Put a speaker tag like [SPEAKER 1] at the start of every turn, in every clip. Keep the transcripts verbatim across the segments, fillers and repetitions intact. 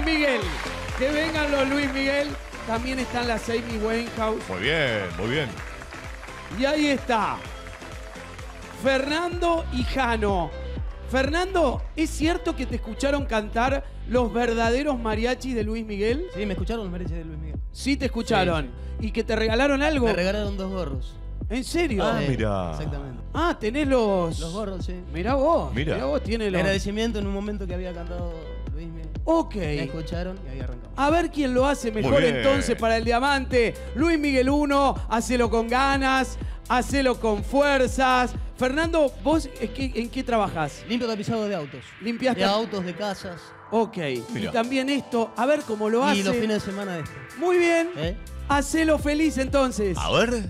[SPEAKER 1] Miguel. Que vengan los Luis Miguel. También están las Amy Winehouse.
[SPEAKER 2] Muy bien, muy bien.
[SPEAKER 1] Y ahí está. Fernando y Jano. Fernando, ¿es cierto que te escucharon cantar los verdaderos mariachis de Luis Miguel?
[SPEAKER 3] Sí, me escucharon los mariachis de Luis Miguel.
[SPEAKER 1] Sí, te escucharon. Sí. ¿Y que te regalaron algo?
[SPEAKER 3] Me regalaron dos gorros.
[SPEAKER 1] ¿En serio?
[SPEAKER 2] Ah,
[SPEAKER 3] Sí,
[SPEAKER 2] mirá.
[SPEAKER 3] Exactamente.
[SPEAKER 1] Ah, tenés los...
[SPEAKER 3] Los gorros, sí.
[SPEAKER 1] Mirá vos.
[SPEAKER 2] Mirá.
[SPEAKER 1] Mirá vos, tiene los...
[SPEAKER 3] Agradecimiento en un momento que había cantado Luis Miguel.
[SPEAKER 1] Ok.
[SPEAKER 3] Me escucharon y ahí arrancamos.
[SPEAKER 1] A ver quién lo hace mejor
[SPEAKER 2] Muy bien.
[SPEAKER 1] entonces para el diamante. Luis Miguel uno, hacelo con ganas, hacelo con fuerzas. Fernando, ¿vos es que, en qué trabajás?
[SPEAKER 3] Limpio tapizado de autos.
[SPEAKER 1] Limpiaste...
[SPEAKER 3] De autos, de casas.
[SPEAKER 1] Ok.
[SPEAKER 2] Mirá.
[SPEAKER 1] Y también esto, a ver cómo lo hace.
[SPEAKER 3] Y los fines de semana esto.
[SPEAKER 1] Muy bien.
[SPEAKER 3] ¿Eh?
[SPEAKER 1] Hacelo feliz entonces.
[SPEAKER 2] A ver.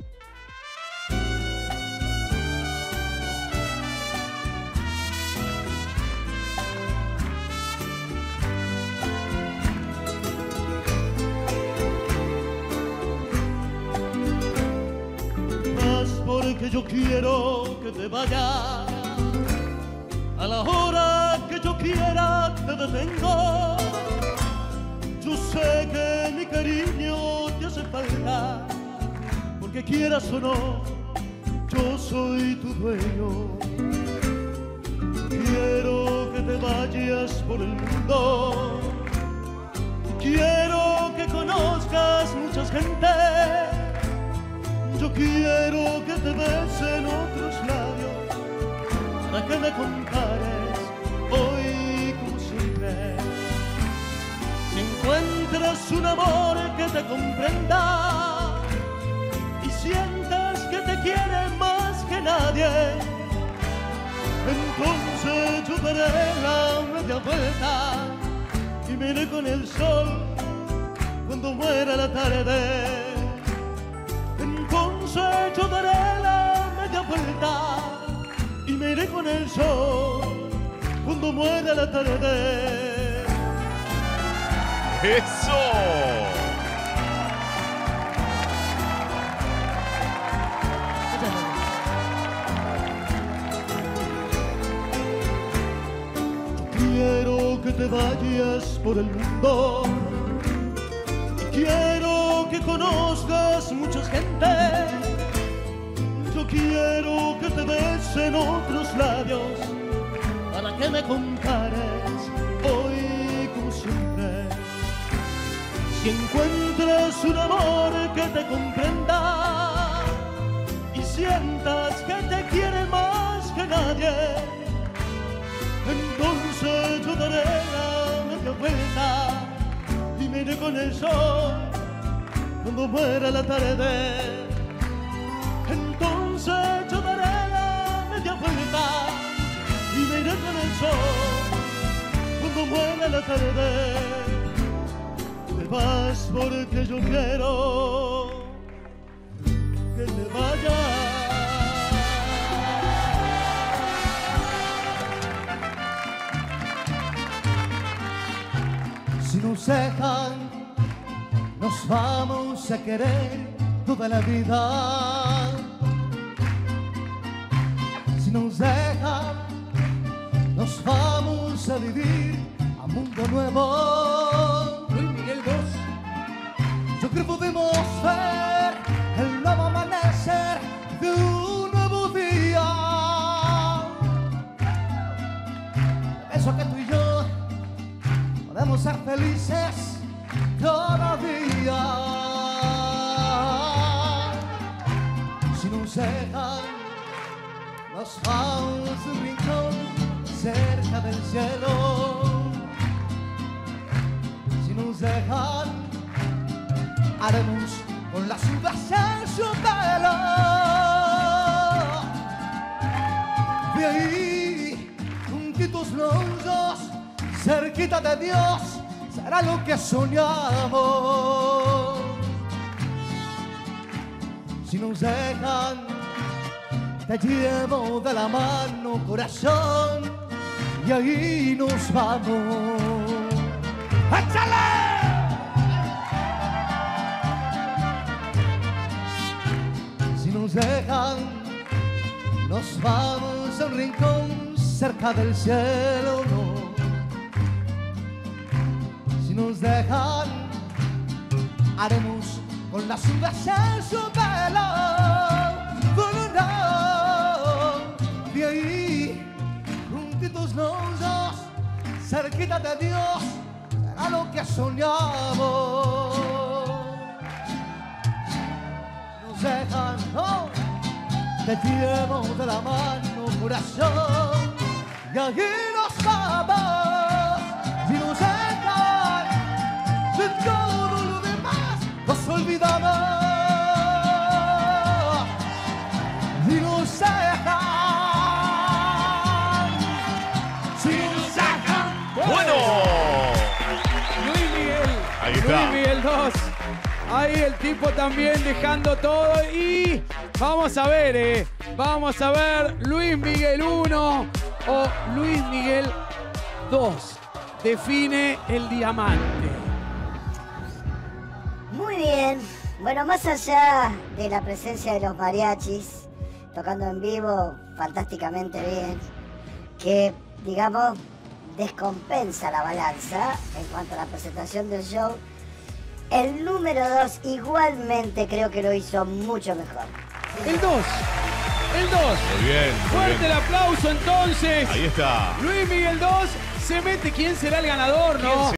[SPEAKER 4] Porque yo quiero que te vayas, a la hora que yo quiera te detengo. Yo sé que mi cariño te hace falta, porque quieras o no, yo soy tu dueño. Quiero que te vayas por el mundo, quiero que conozcas muchas gentes. Yo quiero que te besen otros labios, para que me compares hoy como siempre. Si encuentras un amor que te comprenda y sientas que te quiere más que nadie, entonces yo daré la media vuelta y me iré con el sol cuando muera la tarde. Entonces yo daré la media vuelta y me iré con el sol cuando muera la tarde.
[SPEAKER 2] ¡Eso!
[SPEAKER 4] Quiero que te vayas por el mundo, quiero que conozcas muchas gente. Yo quiero que te besen otros labios, para que me compares hoy como siempre. Si encuentras un amor que te comprenda y sientas que te quiere más que nadie, entonces yo daré la media vuelta y me iré con el sol cuando muera la tarde. Entonces yo daré la media vuelta y me iré con el sol cuando muera la tarde. Te vas porque yo quiero que te vayas. Si nos dejan, nos vamos a querer toda la vida. Si nos dejan, nos vamos a vivir a mundo nuevo.
[SPEAKER 1] Luis Miguel dos.
[SPEAKER 4] Yo creo que podemos ver el nuevo amanecer de un nuevo día. Eso que tú y yo podemos ser felices cada día. Si nos dejan, nos vamos a un rincón cerca del cielo. Si nos dejan, haremos con las uvas en su pelo. De ahí, juntitos los dos, cerquita de Dios, será lo que soñamos. Si nos dejan, te llevo de la mano, corazón, y ahí nos vamos. ¡Échale! Si nos dejan, nos vamos a un rincón cerca del cielo, no. Si nos dejan, haremos con las uvas en su pelo. De ahí, juntitos los dos, cerquita de Dios, será lo que soñamos. Nos dejan, no, te llevo de la mano, corazón, y allí nos vamos. Si nos dejan, de todo lo demás nos olvidamos. Si nos dejan, si nos dejan.
[SPEAKER 2] Bueno.
[SPEAKER 1] Luis Miguel.
[SPEAKER 2] Ahí está.
[SPEAKER 1] Luis Miguel dos. Ahí el tipo también dejando todo. Y vamos a ver, eh. Vamos a ver Luis Miguel uno o Luis Miguel dos. Define el diamante.
[SPEAKER 5] Muy bien. Bueno, más allá de la presencia de los mariachis, tocando en vivo fantásticamente bien, que, digamos, descompensa la balanza en cuanto a la presentación del show, el número dos igualmente creo que lo hizo mucho mejor.
[SPEAKER 1] El dos. El dos.
[SPEAKER 2] Muy bien. Muy
[SPEAKER 1] Fuerte
[SPEAKER 2] bien.
[SPEAKER 1] el aplauso entonces.
[SPEAKER 2] Ahí está.
[SPEAKER 1] Luis Miguel dos se mete. ¿Quién será el ganador, no?